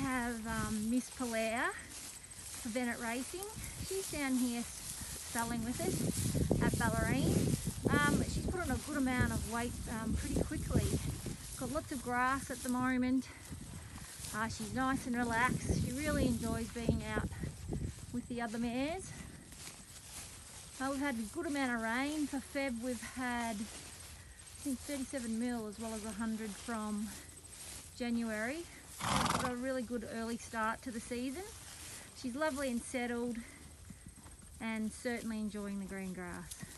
have Miss Pelear for Bennett Racing. She's down here stalling with us at Ballerine. She's put on a good amount of weight pretty quickly. Got lots of grass at the moment. She's nice and relaxed. She really enjoys being out with the other mares. We've had a good amount of rain for Feb. We've had, I think, 37 mil as well as 100 from January. We've got a really good early start to the season. She's lovely and settled and certainly enjoying the green grass.